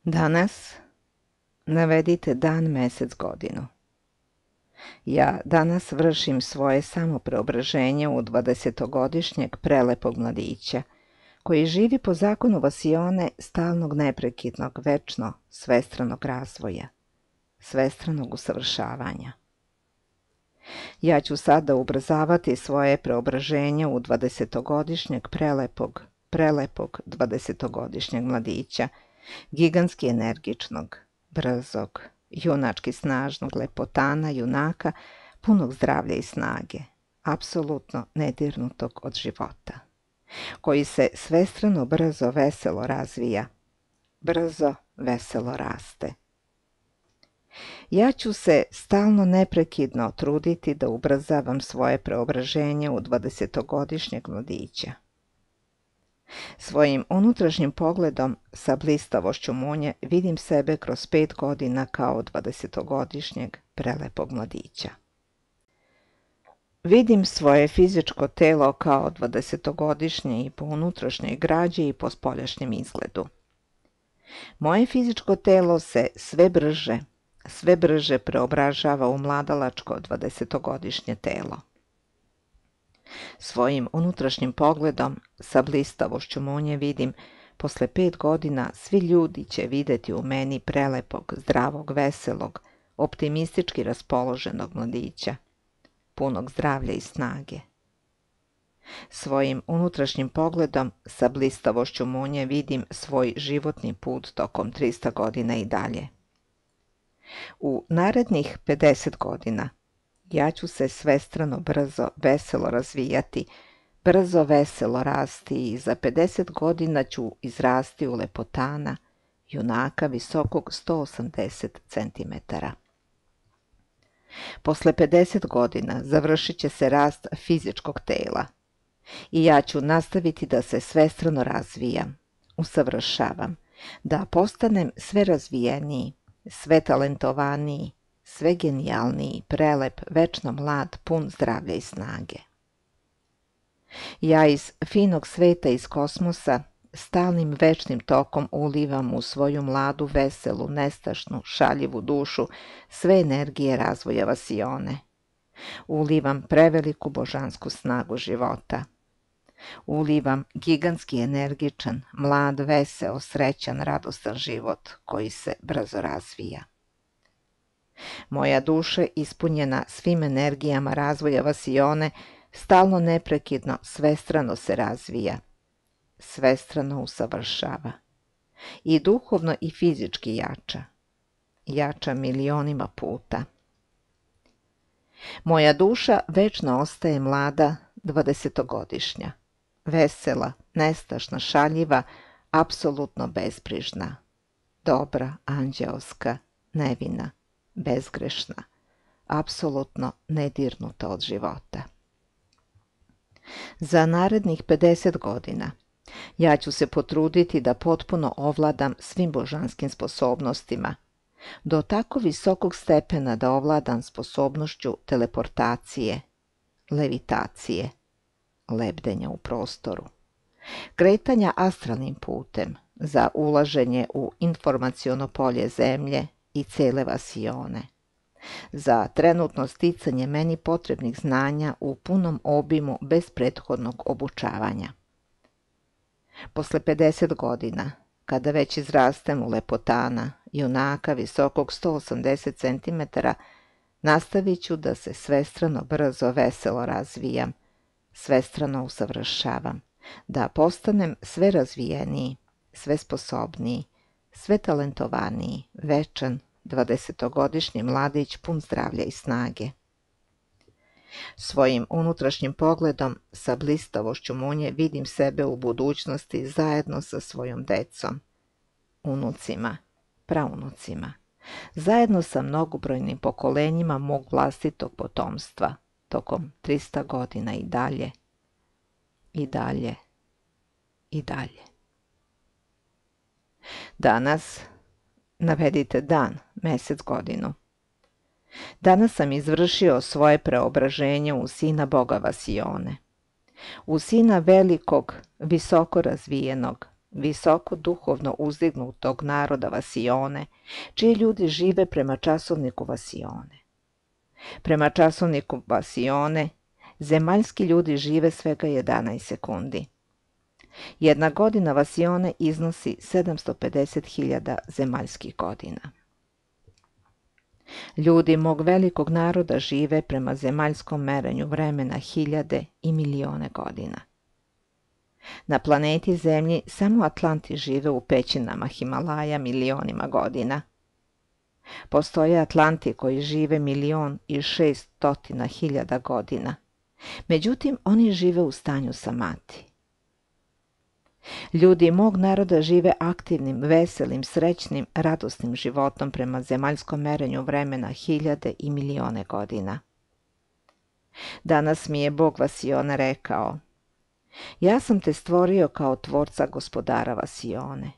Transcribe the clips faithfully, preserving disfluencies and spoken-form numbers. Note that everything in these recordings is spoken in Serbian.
Danas navedite dan, mesec, godinu. Ja danas vršim svoje samopreobraženje u dvadesetogodišnjeg prelepog mladića, koji živi po zakonu Vasione stalnog, neprekidnog, večno svestranog razvoja, svestranog usavršavanja. Ja ću sada ubrzavati svoje preobraženje u dvadesetogodišnjeg prelepog, prelepog dvadesetogodišnjeg mladića, gigantski energičnog, brzog, junački snažnog lepotana, junaka, punog zdravlja i snage, apsolutno nedirnutog od života, koji se svestrano, brzo, veselo razvija, brzo, veselo raste. Ja ću se stalno, neprekidno truditi da ubrzavam svoje preobraženje u dvadesetogodišnjeg mladića. Svojim unutrašnjim pogledom sa blistavošću munje vidim sebe kroz pet godina kao dvadesetogodišnjeg prelepog mladića. Vidim svoje fizičko telo kao dvadesetogodišnje i po unutrašnjoj građi i po spoljašnjem izgledu. Moje fizičko telo se sve brže, sve brže preobražava u mladalačko dvadesetogodišnje telo. Svojim unutrašnjim pogledom sa blistavošću munje vidim, posle pet godina svi ljudi će videti u meni prelepog, zdravog, veselog, optimistički raspoloženog mladića, punog zdravlja i snage. Svojim unutrašnjim pogledom sa blistavošću munje vidim svoj životni put tokom trista godina i dalje. U narednih pedeset godina ja ću se svestrano, brzo, veselo razvijati, brzo, veselo rasti i za pedeset godina ću izrasti u lepotana, junaka visokog sto osamdeset centimetara. Posle pedeset godina završit će se rast fizičkog tela i ja ću nastaviti da se svestrano razvijam, usavršavam, da postanem sve razvijeniji, sve talentovaniji, sve genijalniji, prelep, večno mlad, pun zdravlja i snage. Ja iz finog sveta, iz kosmosa, stalnim večnim tokom ulivam u svoju mladu, veselu, nestašnu, šaljivu dušu sve energije razvoja Vasione. Ulivam preveliku božansku snagu života. Ulivam gigantski energičan, mlad, veseo, srećan, radostan život koji se brzo razvija. Moja duša ispunjena svim energijama razvoja Vasione stalno, neprekidno, svestrano se razvija, svestrano usavršava i duhovno i fizički jača, jača milionima puta. Moja duša večno ostaje mlada dvadesetogodišnja, vesela, nestašna, šaljiva, apsolutno bezbrižna, dobra, anđeoska, nevina, bezgrešna, apsolutno nedirnuta od života. Za narednih pedeset godina ja ću se potruditi da potpuno ovladam svim božanskim sposobnostima, do tako visokog stepena da ovladam sposobnošću teleportacije, levitacije, lebdenja u prostoru, kretanja astralnim putem za ulaženje u informaciono polje Zemlje i cele Vasione, za trenutno sticanje meni potrebnih znanja u punom obimu bez prethodnog obučavanja. Posle pedeset godina, kada već izrastem u lepotana, junaka visokog sto osamdeset centimetara, nastavit ću da se svestrano, brzo, veselo razvijam, svestrano usavršavam, da postanem sve razvijeniji, sve sposobniji, sve talentovaniji, večan, dvadesetogodišnji mladić pun zdravlja i snage. Svojim unutrašnjim pogledom sa blistavošću munje vidim sebe u budućnosti zajedno sa svojom decom, unucima, praunucima, zajedno sa mnogobrojnim pokolenjima mog vlastitog potomstva, tokom trista godina i dalje, i dalje, i dalje. Danas navedite dan, mesec, godinu. Danas sam izvršio svoje preobraženje u sina Boga Vasione, u sina velikog, visoko razvijenog, visoko duhovno uzdignutog naroda Vasione, čiji ljudi žive prema časovniku Vasione. Prema časovniku Vasione, zemaljski ljudi žive svega jedanaest sekundi. Jedna godina Vasione iznosi sedamsto pedeset hiljada zemaljskih godina. Ljudi mog velikog naroda žive prema zemaljskom merenju vremena hiljade i milione godina. Na planeti Zemlji samo Atlanti žive u pećinama Himalaja milionima godina. Postoje Atlanti koji žive milion i šest stotina hiljada godina. Međutim, oni žive u stanju samati. Ljudi mog naroda žive aktivnim, veselim, srećnim, radosnim životom prema zemaljskom merenju vremena hiljade i milione godina. Danas mi je Bog Vasione rekao: ja sam te stvorio kao tvorca gospodara Vasione.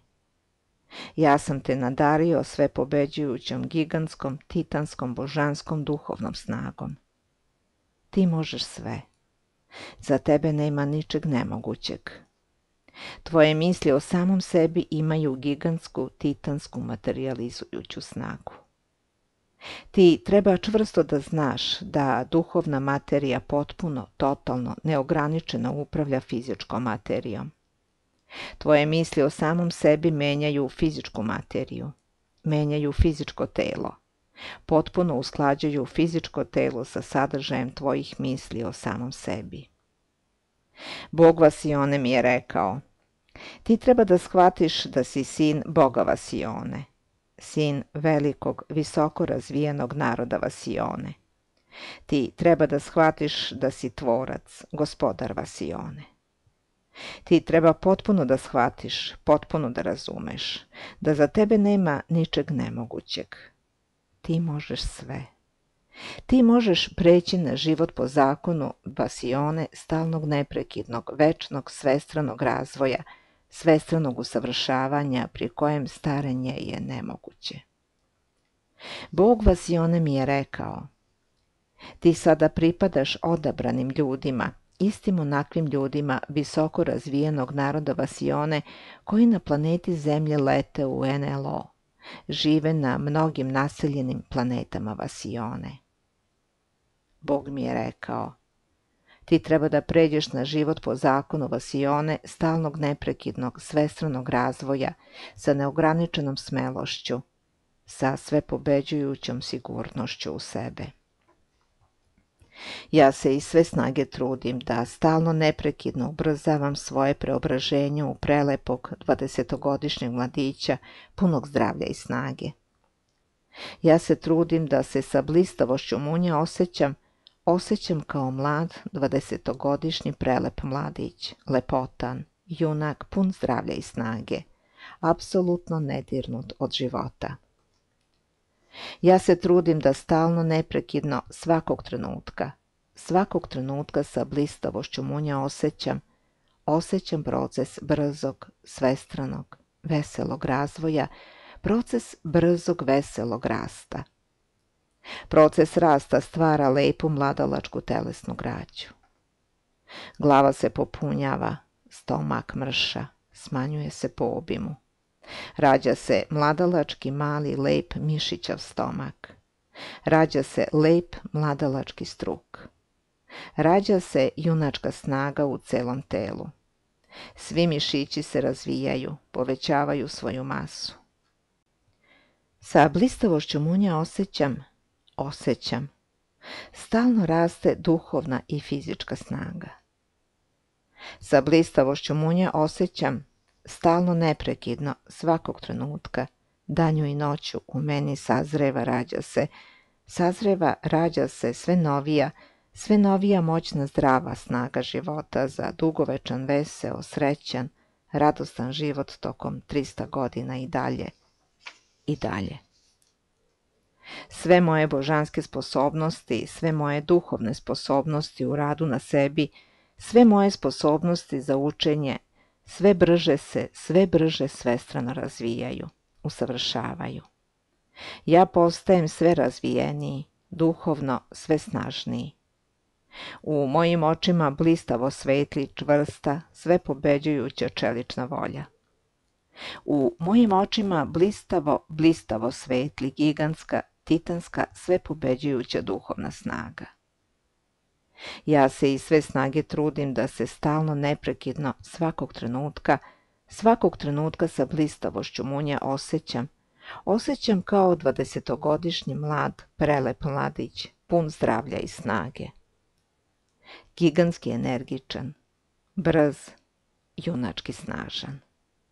Ja sam te nadario sve pobeđujućom, gigantskom, titanskom, božanskom duhovnom snagom. Ti možeš sve. Za tebe nema ničeg nemogućeg. Tvoje misli o samom sebi imaju gigantsku, titansku, materijalizujuću snagu. Ti treba čvrsto da znaš da duhovna materija potpuno, totalno, neograničeno upravlja fizičkom materijom. Tvoje misli o samom sebi menjaju fizičku materiju, menjaju fizičko telo, potpuno usklađuju fizičko telo sa sadržajem tvojih misli o samom sebi. Bog Vasione mi je rekao: ti treba da shvatiš da si sin Boga Vasione, sin velikog, visoko razvijenog naroda Vasione. Ti treba da shvatiš da si tvorac, gospodar Vasione. Ti treba potpuno da shvatiš, potpuno da razumeš, da za tebe nema ničeg nemogućeg. Ti možeš sve. Ti možeš preći na život po zakonu Vasione, stalnog, neprekidnog, večnog, svestranog razvoja, svestranog usavršavanja pri kojem starenje je nemoguće. Bog Vasione mi je rekao: ti sada pripadaš odabranim ljudima, istim onakvim ljudima visoko razvijenog naroda Vasione koji na planeti Zemlje lete u en el o, žive na mnogim naseljenim planetama Vasione. Bog mi je rekao: ti treba da pređeš na život po zakonu Vasione, stalnog, neprekidnog, svestranog razvoja, sa neograničenom smelošću, sa svepobeđujućom sigurnošću u sebe. Ja se iz sve snage trudim da stalno neprekidno ubrzavam svoje preobraženje u prelepog dvadesetogodišnjeg mladića punog zdravlja i snage. Ja se trudim da se sa blistavošću munja osjećam, osjećam kao mlad dvadesetogodišnji prelep mladić, lepotan, junak, pun zdravlja i snage, apsolutno nedirnut od života. Ja se trudim da stalno, neprekidno, svakog trenutka, svakog trenutka sa blistavošću munja osjećam, osjećam proces brzog, svestranog, veselog razvoja, proces brzog, veselog rasta. Proces rasta stvara lepu mladalačku telesnu građu. Glava se popunjava, stomak mrša, smanjuje se po obimu. Rađa se mladalački, mali, lep, mišićav stomak. Rađa se lep, mladalački struk. Rađa se junačka snaga u celom telu. Svi mišići se razvijaju, povećavaju svoju masu. Sa blistavošću munja osjećam, osjećam, stalno raste duhovna i fizička snaga. Sa blistavošću munja osjećam, stalno, neprekidno, svakog trenutka, danju i noću u meni sazreva, rađa se, sazreva, rađa se sve novija, sve novija moćna zdrava snaga života za dugovečan, veseo, srećan, radostan život tokom trista godina i dalje, i dalje. Sve moje božanske sposobnosti, sve moje duhovne sposobnosti u radu na sebi, sve moje sposobnosti za učenje, sve brže se, sve brže svestrano razvijaju, usavršavaju. Ja postajem sve razvijeniji, duhovno sve snažniji. U mojim očima blistavo svetli, čvrsta, sve pobeđujuća čelična volja. U mojim očima blistavo, blistavo svetli gigantska, titanska, svepobeđujuća duhovna snaga. Ja se iz sve snage trudim da se stalno neprekidno, svakog trenutka, svakog trenutka sa blistavošću munje osjećam, osjećam kao dvadesetogodišnji mlad, prelep mladić, pun zdravlja i snage. Gigantski energičan, brz, junački snažan.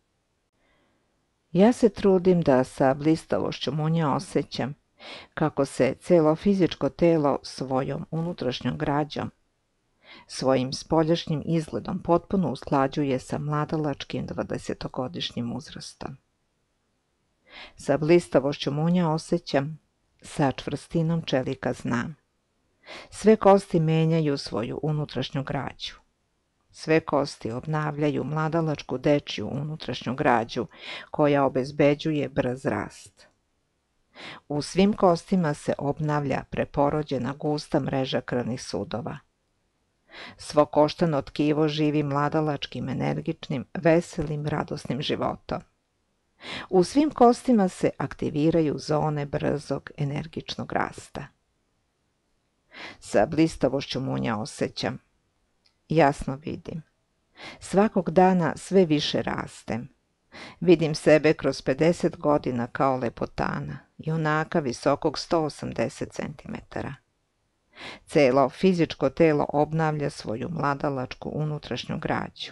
Ja se trudim da sa blistavošću munje osjećam kako se celo fizičko telo svojom unutrašnjom građom, svojim spoljašnjim izgledom potpuno usklađuje sa mladalačkim dvadesetogodišnjim uzrastom. Sa blistavošću munje osjećam, sa čvrstinom čelika znam. Sve kosti menjaju svoju unutrašnju građu. Sve kosti obnavljaju mladalačku dečju unutrašnju građu koja obezbeđuje brz rast. U svim kostima se obnavlja preporođena gusta mreža krvnih sudova. Svo koštano tkivo živi mladalačkim, energičnim, veselim, radosnim životom. U svim kostima se aktiviraju zone brzog, energičnog rasta. Sa blistavošću munje osjećam, jasno vidim. Svakog dana sve više rastem. Vidim sebe kroz pedeset godina kao lepotana, junaka visokog sto osamdeset centimetara. Celo fizičko telo obnavlja svoju mladalačku unutrašnju građu.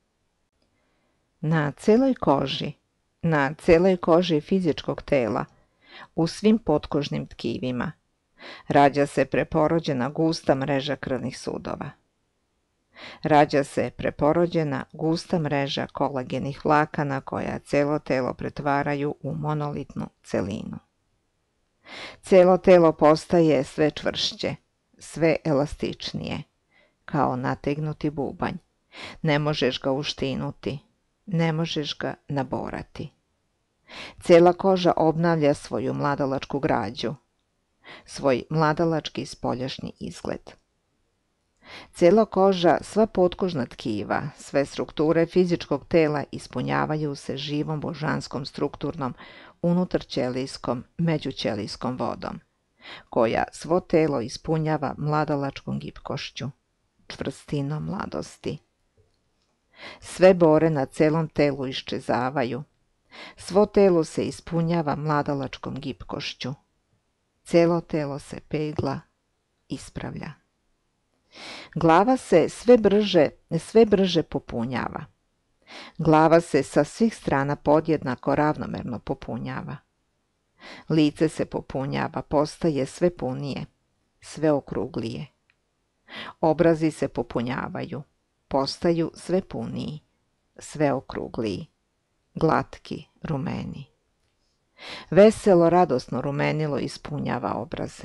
Na celoj koži, na celoj koži fizičkog tela, u svim potkožnim tkivima, rađa se preporođena gusta mreža krvnih sudova. Rađa se preporođena gusta mreža kolagenih vlakana koja celo telo pretvaraju u monolitnu celinu. Celo telo postaje sve čvršće, sve elastičnije, kao nategnuti bubanj. Ne možeš ga uštinuti, ne možeš ga naborati. Cela koža obnavlja svoju mladalačku građu, svoj mladalački spoljašnji izgled. Cela koža, sva potkožna tkiva, sve strukture fizičkog tela ispunjavaju se živom božanskom strukturnom unutarćelijskom, međućelijskom vodom, koja svo telo ispunjava mladalačkom gibkošću, čvrstinom mladosti. Sve bore na celom telu iščezavaju, svo telo se ispunjava mladalačkom gibkošću, celo telo se pegla, ispravlja. Glava se sve brže, sve brže popunjava. Glava se sa svih strana podjednako ravnomerno popunjava. Lice se popunjava, postaje sve punije, sve okruglije. Obrazi se popunjavaju, postaju sve puniji, sve okrugliji, glatki, rumeni. Veselo, radosno rumenilo ispunjava obraze.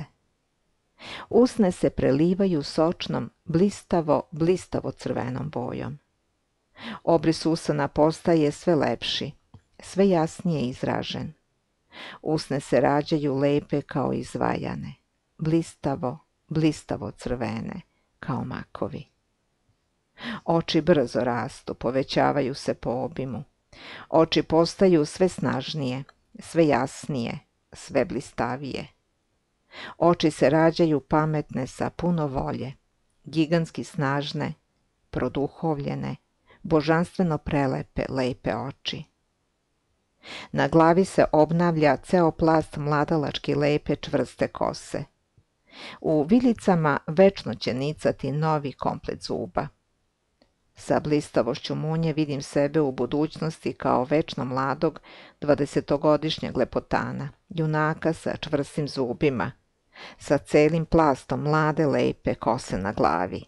Usne se prelivaju sočnom, blistavo, blistavo crvenom bojom. Obris usana postaje sve lepši, sve jasnije izražen. Usne se rađaju lepe kao izvajane, blistavo, blistavo crvene, kao makovi. Oči brzo rastu, povećavaju se po obimu. Oči postaju sve snažnije, sve jasnije, sve blistavije. Oči se rađaju pametne sa puno volje, gigantski snažne, produhovljene, božanstveno prelepe, lepe oči. Na glavi se obnavlja ceo plast mladalački lepe čvrste kose. U vilicama večno će nicati novi komplet zuba. Sa blistavošću munje vidim sebe u budućnosti kao večno mladog dvadesetogodišnjeg lepotana, junaka sa čvrstim zubima, sa celim plastom mlade lepe kose na glavi.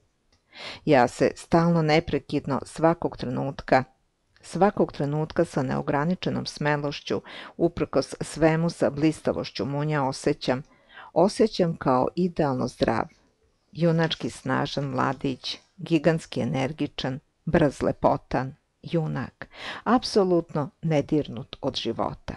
Ja se stalno neprekidno svakog trenutka, svakog trenutka sa neograničenom smelošću, uprkos svemu sa blistavošću munja osjećam, osjećam kao idealno zdrav, junački snažan mladić, gigantski energičan, brz lepotan, junak, apsolutno nedirnut od života.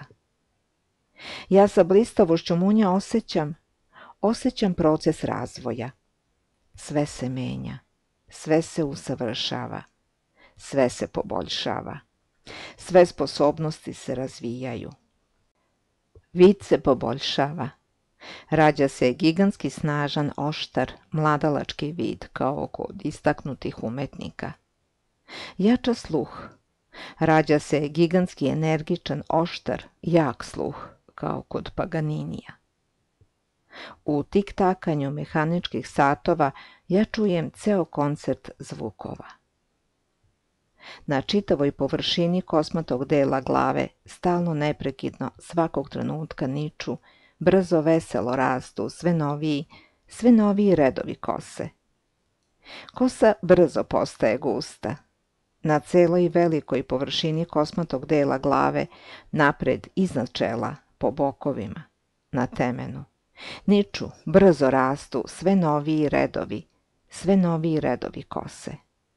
Ja sa blistavošću munja osjećam, osjećam proces razvoja. Sve se menja, sve se usavršava, sve se poboljšava. Sve sposobnosti se razvijaju. Vid se poboljšava. Rađa se gigantski snažan, oštar, mladalački vid kao kod istaknutih umetnika. Jača sluh. Rađa se gigantski energičan, oštar, jak sluh kao kod Paganinija. U tik-takanju mehaničkih satova ja čujem ceo koncert zvukova. Na čitavoj površini kosmatog dela glave stalno neprekidno svakog trenutka niču, brzo veselo rastu sve noviji, sve noviji redovi kose. Kosa brzo postaje gusta. Na celoj velikoj površini kosmatog dela glave, napred, iznad čela, po bokovima, na temenu. Niču, brzo rastu sve noviji redovi, sve noviji redovi kose.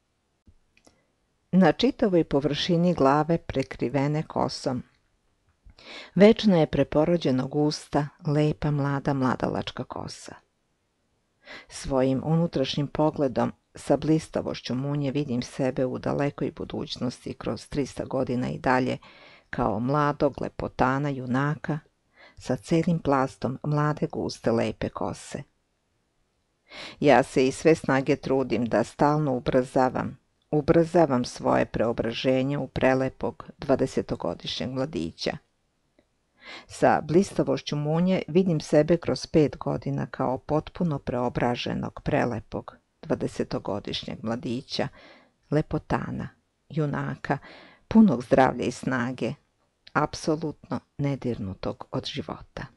Na čitavoj površini glave prekrivene kosom, večno je preporođeno gusta, lepa mlada mladalačka kosa. Svojim unutrašnjim pogledom, sa blistavošću munje vidim sebe u dalekoj budućnosti kroz trista godina i dalje, kao mladog lepotana junaka, sa celim plastom mlade guste lepe kose. Ja se iz sve snage trudim da stalno ubrzavam, ubrzavam svoje preobraženje u prelepog dvadesetogodišnjeg mladića. Sa blistavošću munje vidim sebe kroz pet godina kao potpuno preobraženog, prelepog dvadesetogodišnjeg mladića, lepotana, junaka, punog zdravlja i snage, apsolutno nedirnutog od života.